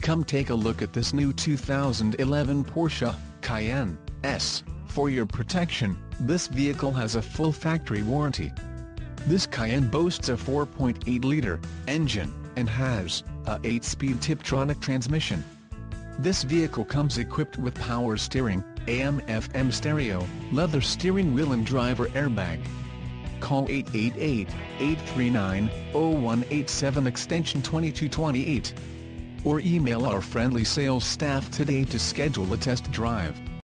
Come take a look at this new 2011 Porsche Cayenne S. For your protection, this vehicle has a full factory warranty. This Cayenne boasts a 4.8-liter engine and has a 8-speed Tiptronic transmission. This vehicle comes equipped with power steering, AM/FM stereo, leather steering wheel and driver airbag. Call 888-839-0187 extension 2228. Or email our friendly sales staff today to schedule a test drive.